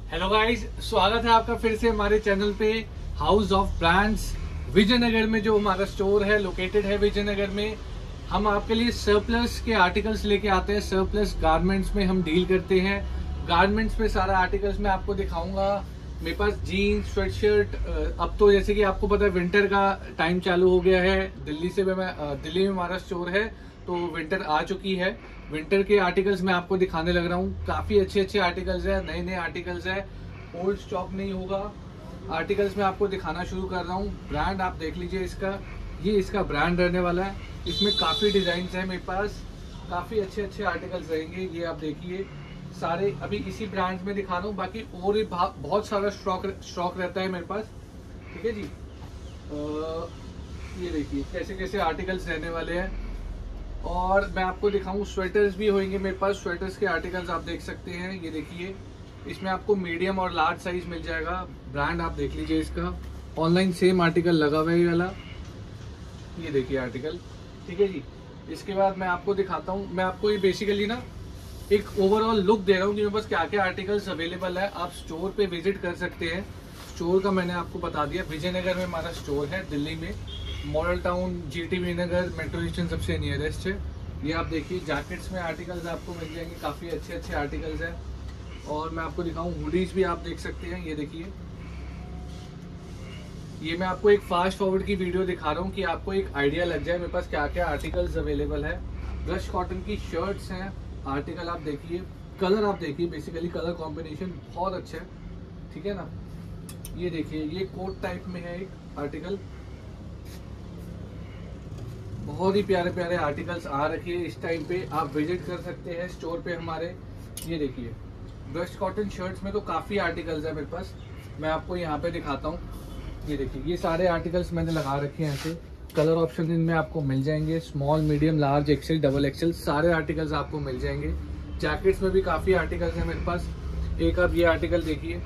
Hello guys, स्वागत है आपका फिर से हमारे चैनल पे हाउस ऑफ ब्रांड्स। विजयनगर में जो हमारा स्टोर है लोकेटेड है विजयनगर में। हम आपके लिए सरप्लस के आर्टिकल्स लेके आते हैं। सरप्लस गारमेंट्स में हम डील करते हैं। गारमेंट्स में सारा आर्टिकल्स मैं आपको दिखाऊंगा। मेरे पास जीन्स, स्वेटशर्ट, अब तो जैसे कि आपको पता है विंटर का टाइम चालू हो गया है। दिल्ली में हमारा स्टोर है तो विंटर आ चुकी है। विंटर के आर्टिकल्स मैं आपको दिखाने लग रहा हूँ। काफी अच्छे अच्छे आर्टिकल्स है, नए नए आर्टिकल्स है। ओल्ड स्टॉक नहीं होगा। आर्टिकल्स मैं आपको दिखाना शुरू कर रहा हूँ। ब्रांड आप देख लीजिए इसका, ये इसका ब्रांड रहने वाला है। इसमें काफी डिजाइन है मेरे पास, काफी अच्छे अच्छे आर्टिकल्स रहेंगे। ये आप देखिए, सारे अभी इसी ब्रांड में दिखा रहा हूँ, बाकी और भी बहुत सारा स्टॉक रहता है मेरे पास। ठीक है जी। ये देखिए कैसे कैसे आर्टिकल्स रहने वाले हैं। और मैं आपको दिखाऊं, स्वेटर्स भी होंगे मेरे पास। स्वेटर्स के आर्टिकल्स आप देख सकते हैं। ये देखिए, इसमें आपको मीडियम और लार्ज साइज मिल जाएगा। ब्रांड आप देख लीजिए इसका। ऑनलाइन सेम आर्टिकल लगा हुआ है ये वाला। ये देखिए आर्टिकल। ठीक है जी। इसके बाद मैं आपको दिखाता हूँ। मैं आपको ये बेसिकली ना एक ओवरऑल लुक दे रहा हूँ कि मेरे पास क्या क्या आर्टिकल्स अवेलेबल है। आप स्टोर पे विजिट कर सकते हैं। स्टोर का मैंने आपको बता दिया। विजयनगर में हमारा स्टोर है, दिल्ली में Model Town, GTB Nagar, metro station सबसे नियरेस्ट है। ये आप देखिए, जैकेट्स में आर्टिकल्स आपको मिल जाएंगे, काफ़ी अच्छे अच्छे आर्टिकल्स हैं। और मैं आपको दिखाऊं, हुडीज भी आप देख सकते हैं। ये देखिए, ये मैं आपको एक फास्ट फॉरवर्ड की वीडियो दिखा रहा हूँ कि आपको एक आइडिया लग जाए मेरे पास क्या क्या आर्टिकल्स अवेलेबल है। ब्रश कॉटन की शर्ट्स हैं। आर्टिकल आप देखिए, कलर आप देखिए, बेसिकली कलर कॉम्बिनेशन बहुत अच्छा है। ठीक है ना। ये देखिए, ये कोट टाइप में है एक आर्टिकल। बहुत ही प्यारे प्यारे आर्टिकल्स आ रखे हैं इस टाइम पे। आप विजिट कर सकते हैं स्टोर पे हमारे। ये देखिए, ब्रश कॉटन शर्ट्स में तो काफ़ी आर्टिकल्स है मेरे पास। मैं आपको यहाँ पे दिखाता हूँ। ये देखिए, ये सारे आर्टिकल्स मैंने लगा रखे हैं ऐसे। कलर ऑप्शन इनमें आपको मिल जाएंगे, small, medium, large, XL, double XL, सारे आर्टिकल्स आपको मिल जाएंगे। जैकेट्स में भी काफ़ी आर्टिकल्स हैं मेरे पास। एक आप ये आर्टिकल देखिए,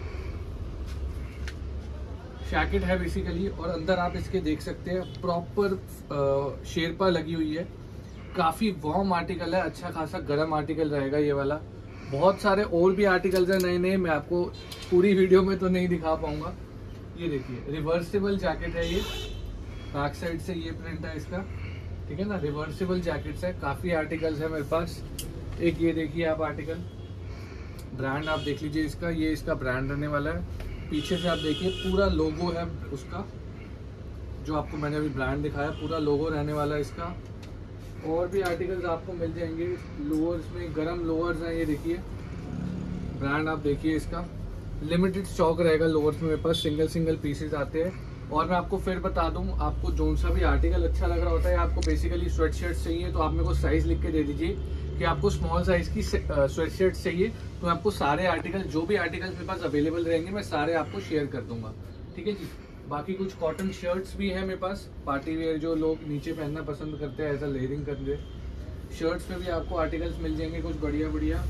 जैकेट है बेसिकली, और अंदर आप इसके देख सकते हैं प्रॉपर शेरपा लगी हुई है। काफ़ी वार्म आर्टिकल है, अच्छा खासा गर्म आर्टिकल रहेगा ये वाला। बहुत सारे और भी आर्टिकल्स हैं नए नए, मैं आपको पूरी वीडियो में तो नहीं दिखा पाऊंगा। ये देखिए, रिवर्सिबल जैकेट है ये। बैक साइड से ये प्रिंट है इसका। ठीक है ना, रिवर्सिबल जैकेट्स है। काफ़ी आर्टिकल्स है मेरे पास। एक ये देखिए आप आर्टिकल, ब्रांड आप देख लीजिए इसका। ये इसका ब्रांड रहने वाला है। पीछे से आप देखिए, पूरा लोगो है उसका, जो आपको मैंने अभी ब्रांड दिखाया, पूरा लोगो रहने वाला है इसका। और भी आर्टिकल्स आपको मिल जाएंगे। लोअर्स में गरम लोअर्स हैं, ये देखिए, ब्रांड आप देखिए इसका। लिमिटेड स्टॉक रहेगा लोअर्स में मेरे पास, सिंगल सिंगल पीसेस आते हैं। और मैं आपको फिर बता दूं, आपको जो सा भी आर्टिकल अच्छा लग रहा होता है, आपको बेसिकली स्वेट शर्ट चाहिए तो आप मेरे को साइज लिख के दे दीजिए कि आपको स्मॉल साइज की स्वेट शर्ट चाहिए, तो मैं आपको सारे आर्टिकल, जो भी आर्टिकल्स मेरे पास अवेलेबल रहेंगे, मैं सारे आपको शेयर कर दूंगा। ठीक है जी। बाकी कुछ कॉटन शर्ट्स भी है मेरे पास, पार्टी वेयर, जो लोग नीचे पहनना पसंद करते हैं, ऐसा लेयरिंग करते हैं। शर्ट्स में भी आपको आर्टिकल्स मिल जाएंगे कुछ बढ़िया बढ़िया।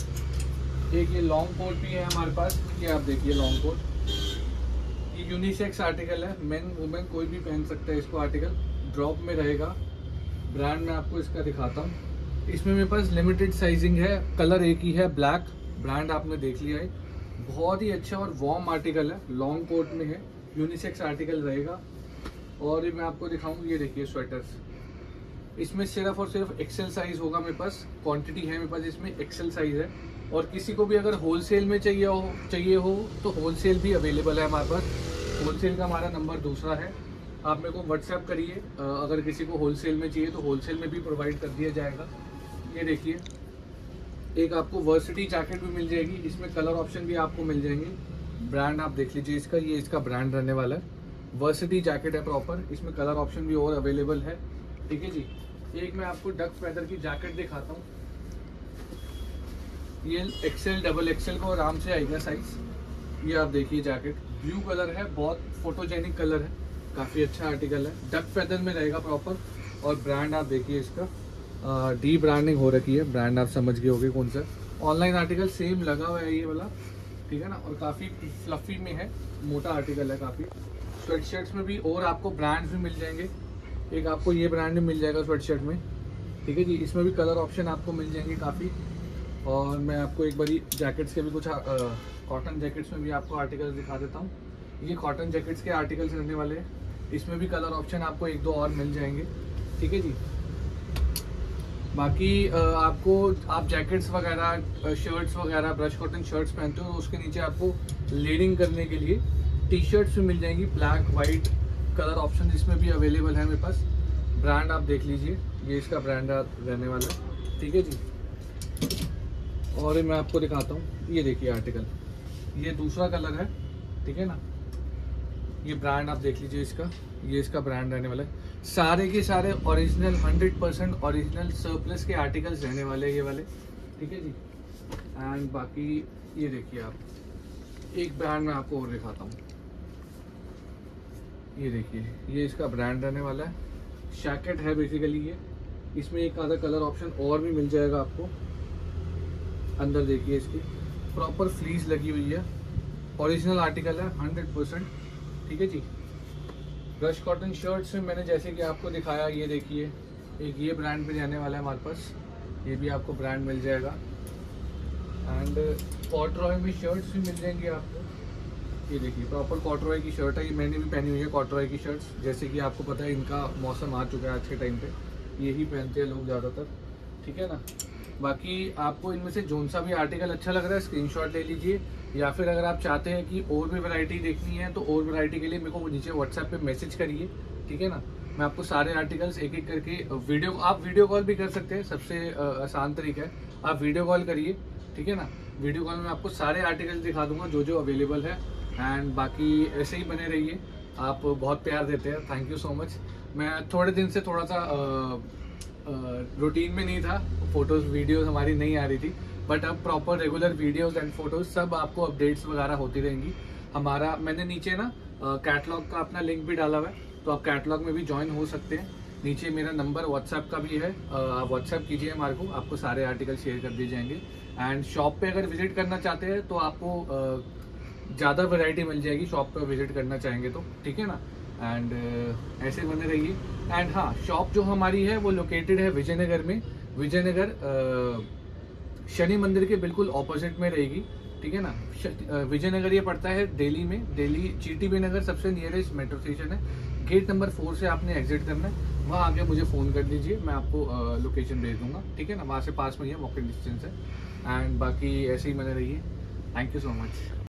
एक ये लॉन्ग कोट भी है हमारे पास। ये आप देखिए, लॉन्ग कोट, ये यूनिसेक्स आर्टिकल है, मेन वुमेन कोई भी पहन सकता है इसको। आर्टिकल ड्रॉप में रहेगा। ब्रांड मैं आपको इसका दिखाता हूँ। इसमें मेरे पास लिमिटेड साइजिंग है, कलर एक ही है, ब्लैक। ब्रांड आपने देख लिया है। बहुत ही अच्छा और वार्म आर्टिकल है, लॉन्ग कोट में है, यूनिसेक्स आर्टिकल रहेगा। और ये मैं आपको दिखाऊँ, ये देखिए स्वेटर्स। इसमें सिर्फ और सिर्फ एक्सेल साइज होगा मेरे पास। क्वांटिटी है मेरे पास, इसमें एक्सेल साइज है। और किसी को भी अगर होलसेल में चाहिए हो तो होलसेल भी अवेलेबल है हमारे पास। होलसेल का हमारा नंबर दूसरा है, आप मेरे को व्हाट्सएप करिए। अगर किसी को होलसेल में चाहिए तो होलसेल में भी प्रोवाइड कर दिया जाएगा। ये देखिए, एक आपको वर्सिटी जैकेट भी मिल जाएगी। इसमें कलर ऑप्शन भी आपको मिल जाएंगे। ब्रांड आप देख लीजिए इसका, ये इसका ब्रांड रहने वाला है। वर्सिटी जैकेट है प्रॉपर, इसमें कलर ऑप्शन भी और अवेलेबल है। ठीक है जी। एक मैं आपको डक फेदर की जैकेट दिखाता हूँ। ये एक्सेल, डबल एक्सेल को आराम से आएगा साइज। ये आप देखिए जैकेट, ब्लू कलर है, बहुत फोटोजेनिक कलर है, काफ़ी अच्छा आर्टिकल है। डक फेदर में रहेगा प्रॉपर। और ब्रांड आप देखिए इसका, डी ब्रांडिंग हो रखी है। ब्रांड आप समझ गए होंगे कौन सा। ऑनलाइन आर्टिकल सेम लगा हुआ है ये वाला। ठीक है ना। और काफ़ी फ्लफी में है, मोटा आर्टिकल है काफ़ी। स्वेट शर्ट्स में भी और आपको ब्रांड्स भी मिल जाएंगे। एक आपको ये ब्रांड भी मिल जाएगा स्वेट शर्ट में। ठीक है जी। इसमें भी कलर ऑप्शन आपको मिल जाएंगे काफ़ी। और मैं आपको एक बारी जैकेट्स के भी कुछ कॉटन जैकेट्स में भी आपको आर्टिकल्स दिखा देता हूँ। ये कॉटन जैकेट्स के आर्टिकल्स रहने वाले हैं। इसमें भी कलर ऑप्शन आपको 1-2 और मिल जाएंगे, ठीक है जी। बाकी आपको आप जैकेट्स वगैरह, शर्ट्स वगैरह, ब्रश कॉटन शर्ट्स पहनते हो तो उसके नीचे आपको लेयरिंग करने के लिए टी शर्ट्स भी मिल जाएंगी, ब्लैक वाइट कलर ऑप्शन इसमें भी अवेलेबल है मेरे पास। ब्रांड आप देख लीजिए, ये इसका ब्रांड रहने वाला है, ठीक है जी। और मैं आपको दिखाता हूँ, ये देखिए आर्टिकल, ये दूसरा कलर है, ठीक है ना। ये ब्रांड आप देख लीजिए इसका, ये इसका ब्रांड रहने वाला है। सारे के सारे ओरिजिनल 100% ओरिजिनल सरप्लस के आर्टिकल्स रहने वाले हैं ये वाले, ठीक है जी। एंड बाकी ये देखिए आप, एक ब्रांड मैं आपको और दिखाता हूँ, ये देखिए, ये इसका ब्रांड रहने वाला है। जैकेट है बेसिकली ये, इसमें एक आधा कलर ऑप्शन और भी मिल जाएगा आपको। अंदर देखिए इसकी प्रॉपर फ्लीस लगी हुई है, ओरिजिनल आर्टिकल है 100%, ठीक है जी। ब्रश कॉटन शर्ट्स में मैंने जैसे कि आपको दिखाया, ये देखिए एक ये ब्रांड भी रहने वाला है हमारे पास, ये भी आपको ब्रांड मिल जाएगा। एंड कॉटरॉय में शर्ट्स भी मिल जाएंगी आपको, ये देखिए प्रॉपर कॉटरॉय की शर्ट है, ये मैंने भी पहनी हुई है कॉटरॉय की शर्ट्स। जैसे कि आपको पता है इनका मौसम आ चुका है आज के टाइम पे, यही पहनते हैं लोग ज़्यादातर, ठीक है ना। बाकी आपको इनमें से जोन सा भी आर्टिकल अच्छा लग रहा है स्क्रीनशॉट ले लीजिए, या फिर अगर आप चाहते हैं कि और भी वैरायटी देखनी है तो और वैरायटी के लिए मेरे को नीचे व्हाट्सएप पे मैसेज करिए, ठीक है ना। मैं आपको सारे आर्टिकल्स एक एक करके आप वीडियो कॉल भी कर सकते हैं, सबसे आसान तरीका है, आप वीडियो कॉल करिए, ठीक है ना। वीडियो कॉल में आपको सारे आर्टिकल्स दिखा दूंगा जो जो अवेलेबल है। एंड बाकी ऐसे ही बने रहिए, आप बहुत प्यार देते हैं, थैंक यू सो मच। मैं थोड़े दिन से थोड़ा सा रूटीन में नहीं था, फोटोज़ वीडियोज़ हमारी नहीं आ रही थी, बट अब proper regular videos and photos सब आपको अपडेट्स वगैरह होती रहेंगी। हमारा मैंने नीचे ना कैटलॉग का अपना लिंक भी डाला हुआ है, तो आप कैटलॉग में भी ज्वाइन हो सकते हैं। नीचे मेरा नंबर व्हाट्सएप का भी है, आप व्हाट्सएप कीजिए हमारे को, आपको सारे आर्टिकल शेयर कर दिए जाएंगे। एंड शॉप पे अगर विजिट करना चाहते हैं तो आपको ज़्यादा वैरायटी मिल जाएगी शॉप पे विजिट करना चाहेंगे तो, ठीक है ना। एंड ऐसे बने रहिए। एंड हाँ, शॉप जो हमारी है वो लोकेटेड है विजयनगर में, विजयनगर शनि मंदिर के बिल्कुल ऑपोजिट में रहेगी, ठीक है ना। विजयनगर ये पड़ता है दिल्ली में, दिल्ली GTB नगर सबसे नियरेस्ट मेट्रो स्टेशन है। गेट नंबर 4 से आपने एग्जिट करना है, वहाँ आके मुझे फ़ोन कर दीजिए, मैं आपको लोकेशन भेज दूंगा, ठीक है ना। वहाँ से पास में ही है, वॉकिंग डिस्टेंस है। एंड बाकी ऐसे ही बने रहिए, थैंक यू सो मच।